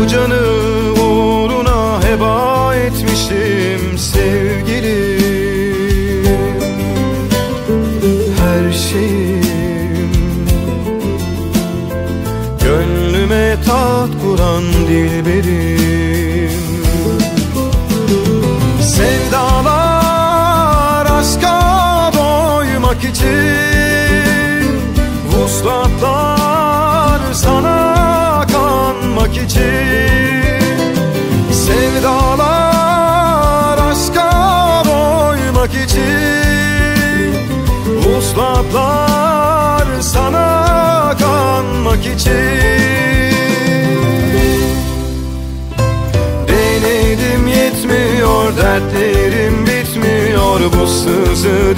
Bu canı uğruna heba etmişim sevgilim. Her şeyim, gönlüme taht kuran dilberim. Sevdalar aşka doymak için, vuslatlar sana kanmak için. Sevdalar aşka doymak için, vuslatlar sana kanmak için. Denedim yetmiyor, dertlerim bitmiyor, bu sızı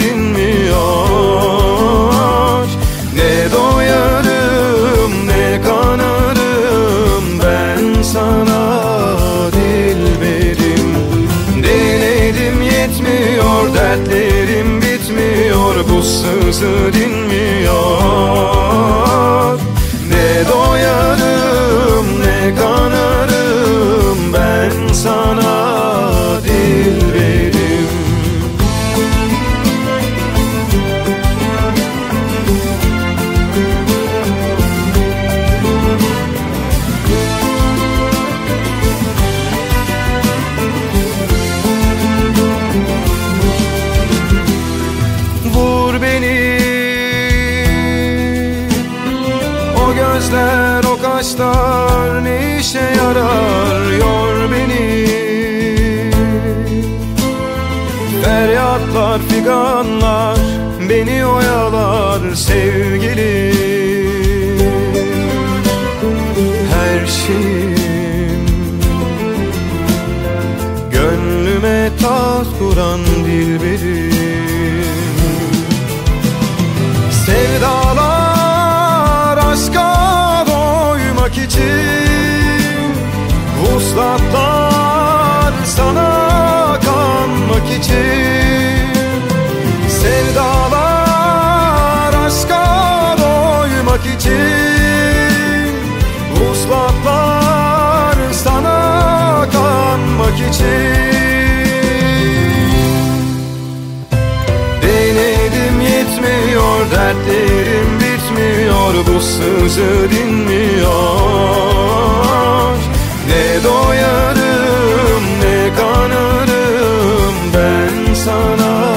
dinmiyor. Ne doyarım ne kanarım ben sana dilberim. Denedim yetmiyor, dertlerim bitmiyor, bu sızı dinmiyor. Ne doyarım ne kanarım ben sana dilberim. Vur beni o gözler, o kaşlar ne işe yarar, yor beni. Feryatlar, figanlar beni oyalar sevgilim. Her şeyim, gönlüme taht kuran dilberim. Sevdalar aşka doymak için, vuslatlar sana kanmak için. Sevdalar aşka doymak için, vuslatlar sana kanmak için. Denedim yetmiyor, dertlerim bitmiyor, bu sızı dinmiyor. Ne doyarım ne kanarım ben sana